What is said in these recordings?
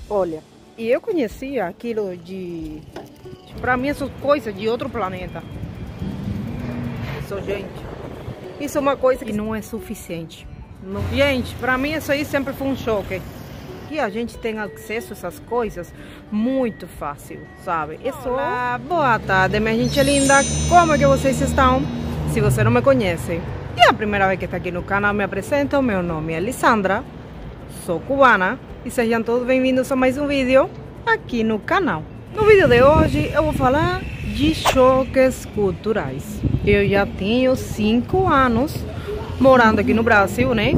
Olha, e eu conhecia aquilo pra mim, essas coisas de outro planeta. Isso, gente, isso é uma coisa que não é suficiente. Gente, pra mim isso aí sempre foi um choque. Que a gente tem acesso a essas coisas muito fácil, sabe? Olá, boa tarde, minha gente linda. Como é que vocês estão? Se você não me conhece e é a primeira vez que está aqui no canal, me apresento. Meu nome é Lisandra, sou cubana e sejam todos bem-vindos a mais um vídeo aqui no canal. No vídeo de hoje eu vou falar de choques culturais. Eu já tenho 5 anos morando aqui no Brasil, né?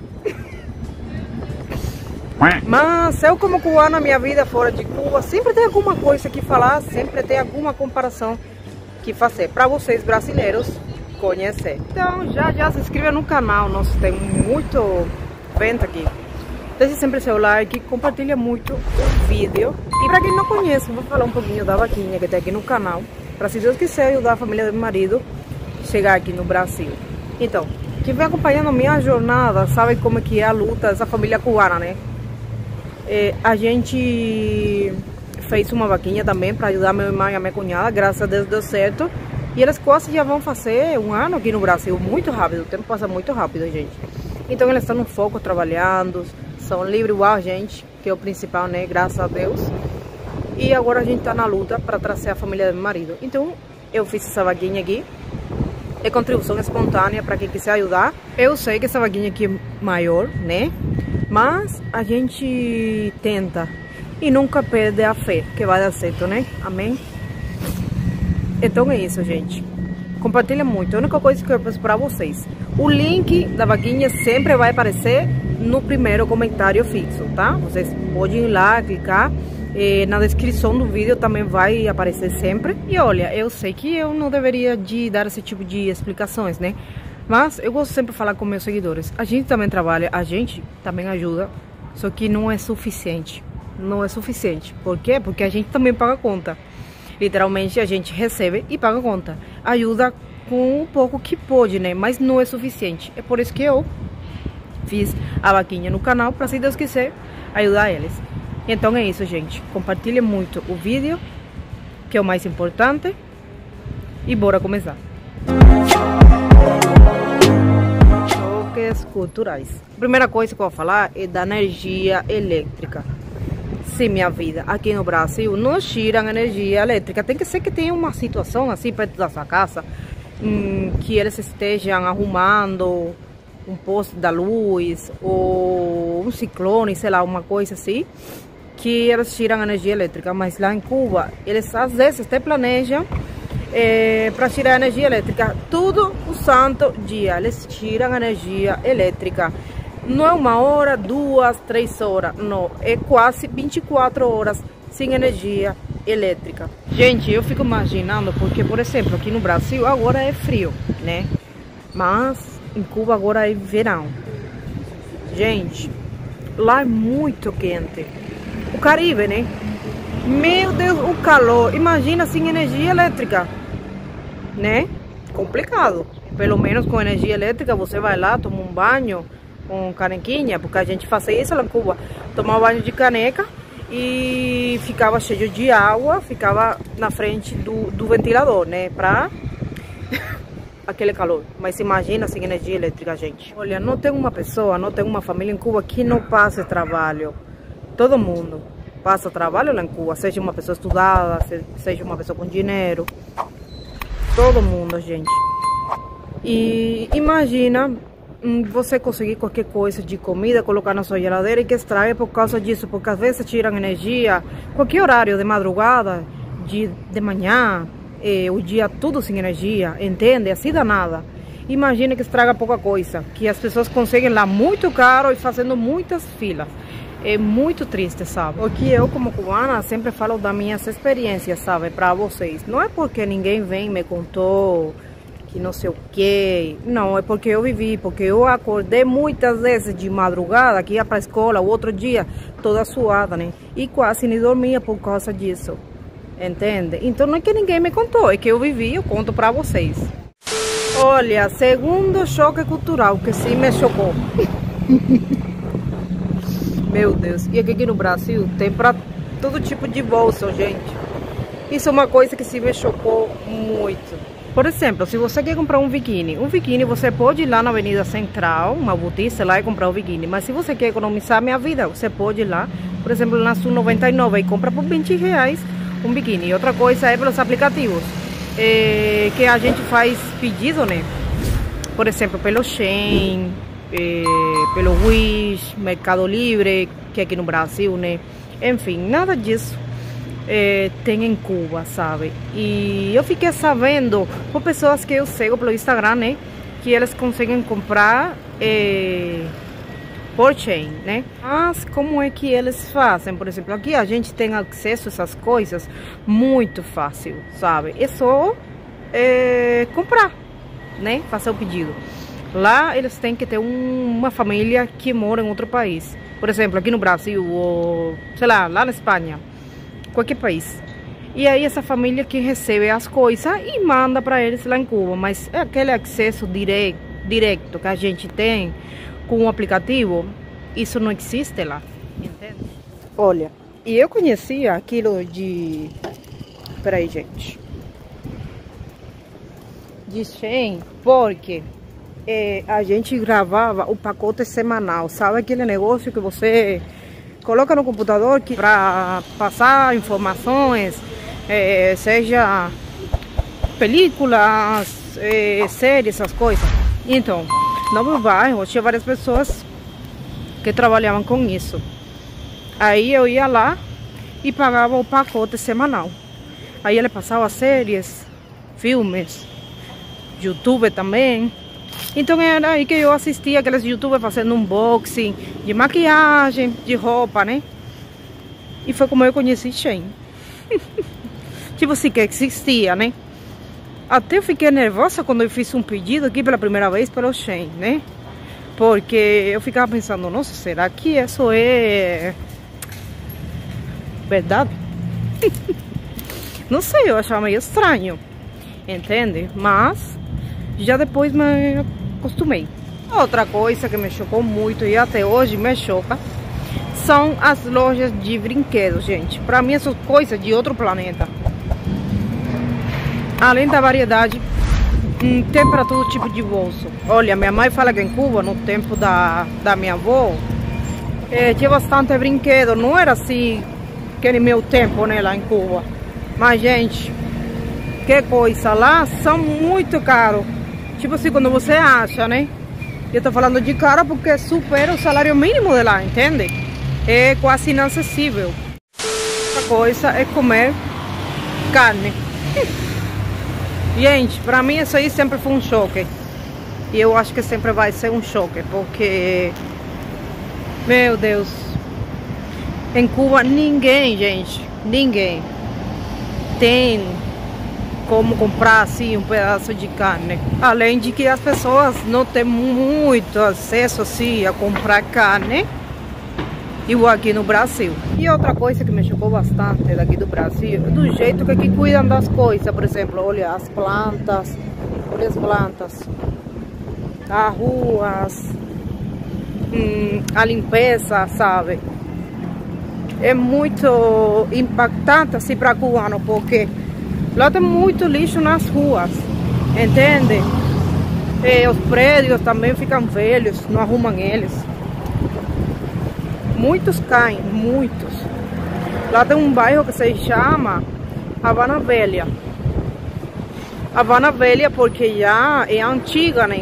Mas eu, como cubana, minha vida fora de Cuba sempre tem alguma coisa que falar, sempre tem alguma comparação que fazer para vocês brasileiros conhecer. Então já se inscreva no canal, nós temos muito vento aqui. Deixe sempre seu like, compartilha muito o vídeo. E para quem não conhece, vou falar um pouquinho da vaquinha que tem aqui no canal, para, se Deus quiser, ajudar a família do meu marido a chegar aqui no Brasil. Então, quem vem acompanhando a minha jornada sabe como é que é a luta dessa família cubana, né? A gente fez uma vaquinha também para ajudar meu irmão e a minha cunhada, graças a Deus deu certo. E eles quase já vão fazer 1 ano aqui no Brasil, muito rápido, o tempo passa muito rápido, gente. Então eles estão no foco trabalhando, são livres igual a gente, que é o principal, né, graças a Deus. E agora a gente tá na luta para trazer a família do meu marido. Então eu fiz essa vaquinha aqui, é contribuição espontânea para quem quiser ajudar. Eu sei que essa vaquinha aqui é maior, né? Mas a gente tenta e nunca perde a fé que vai dar certo, né? Amém? Então é isso, gente. Compartilha muito. A única coisa que eu peço para vocês, o link da vaquinha sempre vai aparecer no primeiro comentário fixo, tá? Vocês podem ir lá, clicar. Na descrição do vídeo também vai aparecer sempre. E olha, eu sei que eu não deveria dar esse tipo de explicações, né? Mas eu gosto sempre de falar com meus seguidores. A gente também trabalha, a gente também ajuda, só que não é suficiente. Não é suficiente. Por quê? Porque a gente também paga conta. Literalmente a gente recebe e paga conta. Ajuda com um pouco que pode, né? Mas não é suficiente. É por isso que eu fiz a vaquinha no canal, para, se Deus quiser, ajudar eles. Então é isso, gente. Compartilhe muito o vídeo, que é o mais importante. E bora começar. Choques culturais. A primeira coisa que eu vou falar é da energia elétrica. Sim, minha vida, aqui no Brasil não tiram energia elétrica. Tem que ser que tenha uma situação assim perto da sua casa, que eles estejam arrumando um poste da luz ou um ciclone, sei lá, uma coisa assim, que eles tiram energia elétrica. Mas lá em Cuba, eles às vezes até planejam para tirar energia elétrica. Todo o santo dia eles tiram energia elétrica. Não é 1 hora, 2, 3 horas, não, é quase 24 horas sem energia elétrica. Gente, eu fico imaginando, porque, por exemplo, aqui no Brasil agora é frio, né? Mas em Cuba agora é verão. Gente, lá é muito quente. O Caribe, né? Meu Deus, o calor. Imagina sem energia elétrica, né? Complicado. Pelo menos com energia elétrica você vai lá, toma um banho com canequinha, porque a gente fazia isso lá em Cuba. Tomava banho de caneca e ficava cheio de água, ficava na frente do ventilador, né? Pra aquele calor. Mas imagina sem energia elétrica, gente. Olha, não tem uma pessoa, não tem uma família em Cuba que não passe trabalho. Todo mundo passa trabalho lá em Cuba, seja uma pessoa estudada, seja uma pessoa com dinheiro. Todo mundo, gente. E imagina você conseguir qualquer coisa de comida, colocar na sua geladeira e que estrague por causa disso, porque às vezes tiram energia, qualquer horário, de madrugada, de manhã, o dia tudo sem energia, entende? Assim dá nada. Imagina que estraga pouca coisa, que as pessoas conseguem lá muito caro e fazendo muitas filas. É muito triste, sabe? Porque eu, como cubana, sempre falo das minhas experiências, sabe, para vocês. Não é porque ninguém vem e me contou que não sei o que, não, é porque eu vivi, porque eu acordei muitas vezes de madrugada, que ia para a escola, o outro dia toda suada, né? E quase nem dormia por causa disso, entende? Então não é que ninguém me contou, é que eu vivi, eu conto para vocês. Olha, segundo choque cultural, que sim me chocou. Meu Deus. E aqui no Brasil tem pra todo tipo de bolsa, gente. Isso é uma coisa que se me chocou muito. Por exemplo, se você quer comprar um biquíni você pode ir lá na Avenida Central, uma boutique, sei lá, e comprar um biquíni. Mas se você quer economizar minha vida, você pode ir lá, por exemplo, na Sul 99 e compra por R$20 um biquíni. E outra coisa é pelos aplicativos, que a gente faz pedido, né? Por exemplo, pelo Shein, pelo Wish, Mercado Livre, que aqui no Brasil, né? Enfim, nada disso tem em Cuba, sabe? E eu fiquei sabendo por pessoas que eu sigo pelo Instagram, né? Que eles conseguem comprar por Shein, né? Mas como é que eles fazem? Por exemplo, aqui a gente tem acesso a essas coisas muito fácil, sabe? É só comprar, né? Fazer o pedido. Lá eles têm que ter uma família que mora em outro país. Por exemplo, aqui no Brasil, ou sei lá na Espanha, qualquer país. E aí essa família que recebe as coisas e manda para eles lá em Cuba. Mas é aquele acesso direto que a gente tem com o aplicativo, isso não existe lá, entende? Olha, e eu conhecia aquilo de... Peraí, gente. De Shein, porque a gente gravava o pacote semanal. Sabe aquele negócio que você coloca no computador para passar informações, seja películas, séries, essas coisas. Então, no meu bairro tinha várias pessoas que trabalhavam com isso. Aí eu ia lá e pagava o pacote semanal. Aí ele passava séries, filmes, YouTube também. Então era aí que eu assistia aqueles youtubers fazendo unboxing de maquiagem, de roupa, né? E foi como eu conheci Shein. Tipo assim, que existia, né? Até eu fiquei nervosa quando eu fiz um pedido aqui pela primeira vez pelo Shein, né? Porque eu ficava pensando, nossa, será que isso é verdade? Não sei, eu achava meio estranho, entende? Mas já depois me acostumei. Outra coisa que me chocou muito e até hoje me choca são as lojas de brinquedos, gente. Pra mim, essas coisas de outro planeta. Além da variedade, tem para todo tipo de bolso. Olha, minha mãe fala que em Cuba, no tempo da minha avó, tinha bastante brinquedo. Não era assim que no meu tempo, né, lá em Cuba. Mas, gente, que coisa. Lá são muito caros. Tipo assim, quando você acha, né? Eu tô falando de caro porque supera o salário mínimo de lá, entende? É quase inacessível. Outra coisa é comer carne. Gente, pra mim isso aí sempre foi um choque. E eu acho que sempre vai ser um choque, porque... Meu Deus. Em Cuba ninguém, gente, ninguém tem como comprar assim um pedaço de carne. Além de que as pessoas não têm muito acesso assim a comprar carne, igual aqui no Brasil. E outra coisa que me chocou bastante daqui do Brasil é do jeito que aqui cuidam das coisas. Por exemplo, olha as plantas, olha as plantas, as ruas, a limpeza, sabe? É muito impactante assim para cubano, porque lá tem muito lixo nas ruas, entende? Os prédios também ficam velhos, não arrumam eles. Muitos caem, muitos. Lá tem um bairro que se chama Havana Velha. Havana Velha porque já é antiga, né?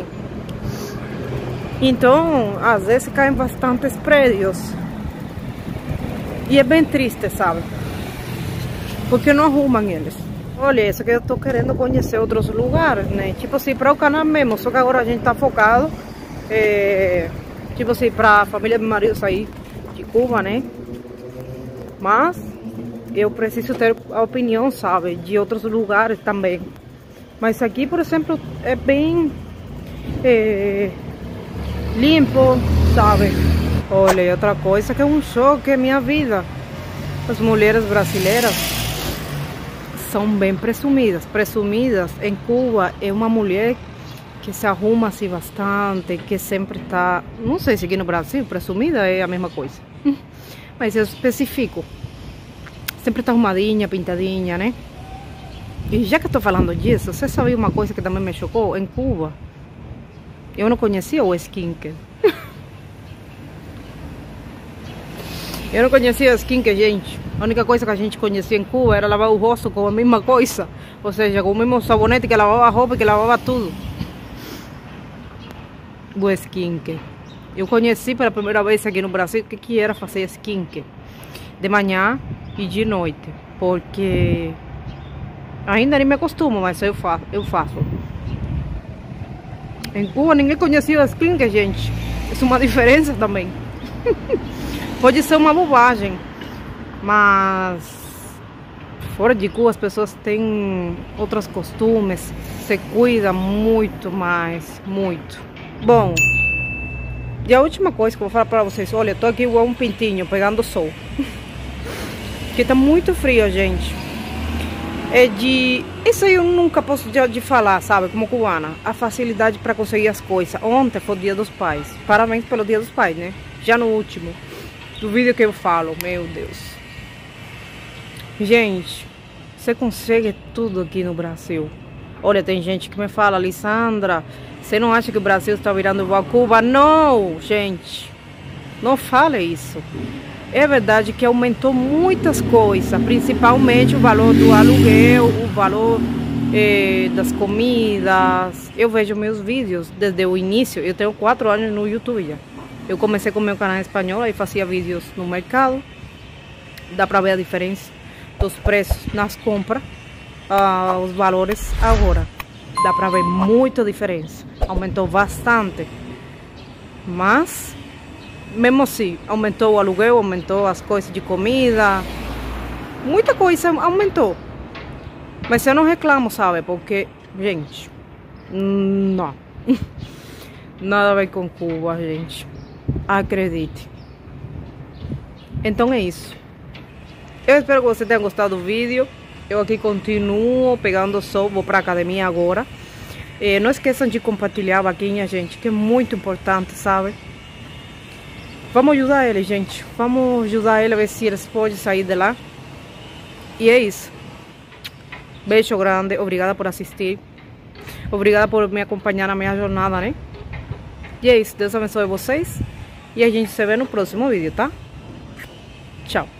Então, às vezes caem bastantes prédios. E é bem triste, sabe? Porque não arrumam eles. Olha, isso que eu tô querendo conhecer outros lugares, né? Tipo assim, para o canal mesmo. Só que agora a gente tá focado, tipo assim, para a família do meu marido sair de Cuba, né? Mas eu preciso ter a opinião, sabe? De outros lugares também. Mas aqui, por exemplo, é bem limpo, sabe? Olha, outra coisa que é um choque é minha vida. As mulheres brasileiras são bem presumidas. Presumidas em Cuba é uma mulher que se arruma assim bastante, que sempre tá... Não sei se aqui no Brasil presumida é a mesma coisa. Mas eu especifico. Sempre tá arrumadinha, pintadinha, né? E já que eu tô falando disso, você sabia uma coisa que também me chocou? Em Cuba, eu não conhecia o skincare. Eu não conhecia o skincare, gente. A única coisa que a gente conhecia em Cuba era lavar o rosto com a mesma coisa. Ou seja, com o mesmo sabonete que lavava a roupa, que lavava tudo. O skincare. Eu conheci pela primeira vez aqui no Brasil o que era fazer skincare. De manhã e de noite. Porque ainda nem me acostumo, mas eu faço. Em Cuba ninguém conhecia o skincare, gente. Isso é uma diferença também. Pode ser uma bobagem, mas fora de Cuba as pessoas têm outros costumes, se cuidam muito mais, muito. Bom, e a última coisa que eu vou falar para vocês, olha, eu tô aqui igual um pintinho pegando sol. Que tá muito frio, gente. Isso aí eu nunca posso de falar, sabe, como cubana. A facilidade para conseguir as coisas. Ontem foi o Dia dos Pais. Parabéns pelo Dia dos Pais, né? Já no último do vídeo que eu falo, meu Deus. Gente, você consegue tudo aqui no Brasil. Olha, tem gente que me fala, Alessandra, você não acha que o Brasil está virando igual a Cuba? Não, gente, não fale isso. É verdade que aumentou muitas coisas, principalmente o valor do aluguel, o valor das comidas. Eu vejo meus vídeos desde o início, eu tenho 4 anos no YouTube já. Eu comecei com meu canal em espanhol e fazia vídeos no mercado. Dá pra ver a diferença dos preços nas compras, os valores agora. Dá pra ver muita diferença. Aumentou bastante. Mas, mesmo assim, aumentou o aluguel, aumentou as coisas de comida. Muita coisa aumentou. Mas eu não reclamo, sabe? Porque, gente, não. Nada a ver com Cuba, gente. Acredite. Então é isso. Eu espero que você tenha gostado do vídeo. Eu aqui continuo pegando sol. Vou pra academia agora. Não esqueçam de compartilhar a vaquinha, gente, que é muito importante, sabe? Vamos ajudar ele, gente. Vamos ajudar ele a ver se eles podem sair de lá. E é isso. Beijo grande. Obrigada por assistir. Obrigada por me acompanhar na minha jornada, né? E é isso. Deus abençoe vocês. E a gente se vê no próximo vídeo, tá? Tchau.